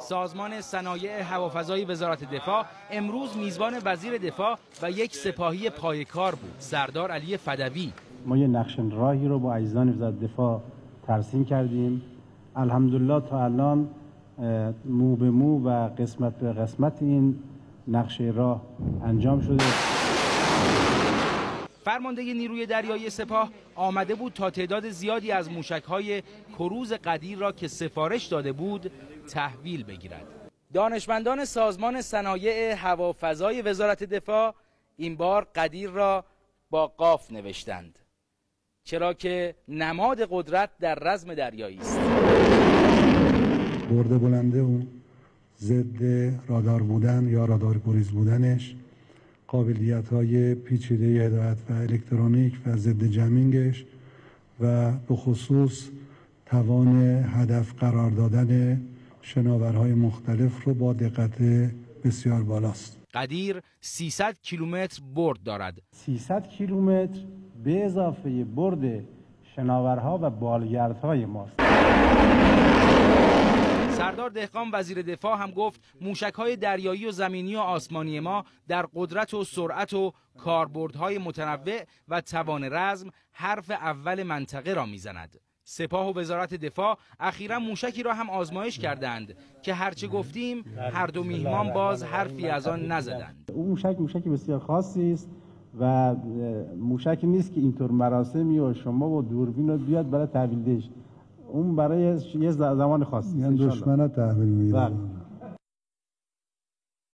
سازمان صنایع هوافضای وزارت دفاع امروز میزبان وزیر دفاع و یک سپاهی پایه‌کار بود، سردار علی فدوی. ما یه نقشه راهی رو با عزیزان وزارت دفاع ترسیم کردیم. الحمدلله تا الان مو به مو و قسمت به قسمت این نقشه راه انجام شده. فرمانده نیروی دریایی سپاه آمده بود تا تعداد زیادی از موشک‌های کروز قدیر را که سفارش داده بود تحویل بگیرد. دانشمندان سازمان صنایع هوافضای وزارت دفاع این بار قدیر را با قاف نوشتند، چرا که نماد قدرت در رزم دریایی است. برد بلنده و ضد رادار بودن یا رادار گریز بودنش، قابلیت‌های پیچیده هدایت و الکترونیک و ضد جمینگش و به خصوص توان هدف قرار دادن شناورهای مختلف رو با دقت بسیار بالاست. قدیر 300 کیلومتر برد دارد. 300 کیلومتر به اضافه برد شناورها و بالگردهای ماست. سردار دهقان وزیر دفاع هم گفت موشک‌های دریایی و زمینی و آسمانی ما در قدرت و سرعت و کاربردهای متنوع و توان رزم حرف اول منطقه را میزند. سپاه و وزارت دفاع اخیراً موشکی را هم آزمایش کردند که هرچه گفتیم هر دو میهمان باز حرفی از آن نزدند. اون موشک بسیار خاصی است و موشکی نیست که اینطور مراسمی و شما و دوربین رو بیاد برای تحویلش. اون برای یه زمان خاصی است. دشمن تحویل میگیره.